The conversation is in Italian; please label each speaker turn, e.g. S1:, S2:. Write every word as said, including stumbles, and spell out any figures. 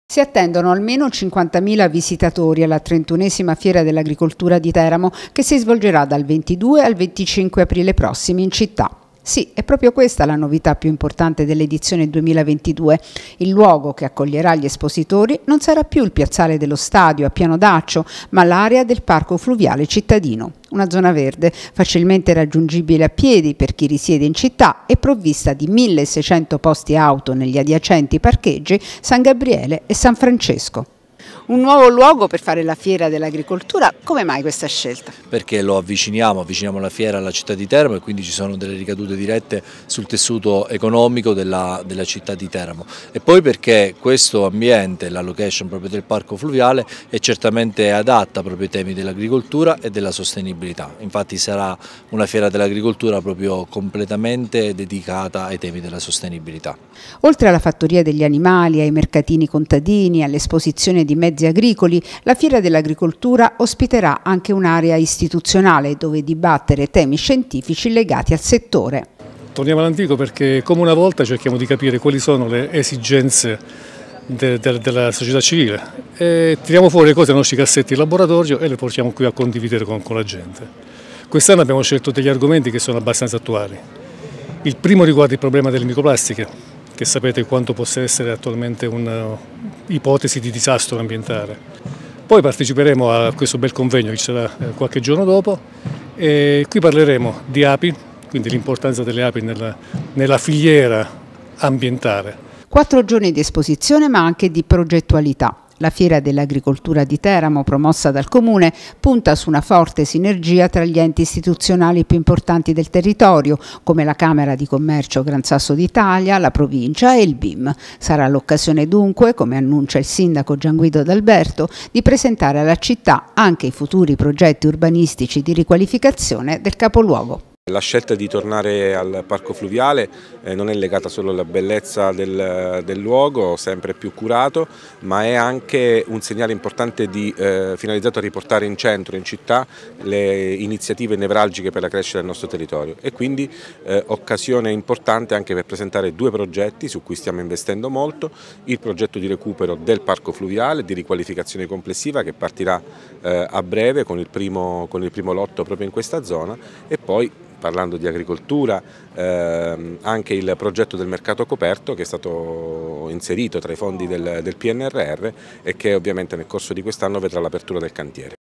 S1: Si attendono almeno cinquantamila visitatori alla trentunesima Fiera dell'Agricoltura di Teramo, che si svolgerà dal ventidue al venticinque aprile prossimi in città. Sì, è proprio questa la novità più importante dell'edizione duemilaventidue. Il luogo che accoglierà gli espositori non sarà più il piazzale dello stadio a Piano d'Accio, ma l'area del parco fluviale cittadino. Una zona verde, facilmente raggiungibile a piedi per chi risiede in città e provvista di milleseicento posti auto negli adiacenti parcheggi San Gabriele e San Francesco. Un nuovo luogo per fare la Fiera dell'Agricoltura, come mai questa scelta?
S2: Perché lo avviciniamo, avviciniamo la fiera alla città di Teramo e quindi ci sono delle ricadute dirette sul tessuto economico della, della città di Teramo. E poi perché questo ambiente, la location proprio del parco fluviale, è certamente adatta proprio ai temi dell'agricoltura e della sostenibilità. Infatti sarà una fiera dell'agricoltura proprio completamente dedicata ai temi della sostenibilità.
S1: Oltre alla fattoria degli animali, ai mercatini contadini, all'esposizione di mezzi agricoli, la Fiera dell'Agricoltura ospiterà anche un'area istituzionale dove dibattere temi scientifici legati al settore.
S3: Torniamo all'antico perché come una volta cerchiamo di capire quali sono le esigenze de, de, della società civile e tiriamo fuori le cose dai nostri cassetti in laboratorio e le portiamo qui a condividere con, con la gente. Quest'anno abbiamo scelto degli argomenti che sono abbastanza attuali. Il primo riguarda il problema delle microplastiche, che sapete quanto possa essere attualmente un'ipotesi di disastro ambientale. Poi parteciperemo a questo bel convegno che ci sarà qualche giorno dopo e qui parleremo di api, quindi l'importanza delle api nella, nella filiera ambientale.
S1: Quattro giorni di esposizione ma anche di progettualità. La Fiera dell'Agricoltura di Teramo, promossa dal Comune, punta su una forte sinergia tra gli enti istituzionali più importanti del territorio, come la Camera di Commercio Gran Sasso d'Italia, la Provincia e il B I M. Sarà l'occasione dunque, come annuncia il sindaco Gianguido D'Alberto, di presentare alla città anche i futuri progetti urbanistici di riqualificazione del capoluogo.
S4: La scelta di tornare al parco fluviale eh, non è legata solo alla bellezza del, del luogo, sempre più curato, ma è anche un segnale importante di, eh, finalizzato a riportare in centro, in città, le iniziative nevralgiche per la crescita del nostro territorio e quindi eh, occasione importante anche per presentare due progetti su cui stiamo investendo molto: il progetto di recupero del parco fluviale, di riqualificazione complessiva che partirà eh, a breve con il, primo, con il primo lotto proprio in questa zona, e poi, parlando di agricoltura, ehm, anche il progetto del mercato coperto che è stato inserito tra i fondi del, del P N R R e che ovviamente nel corso di quest'anno vedrà l'apertura del cantiere.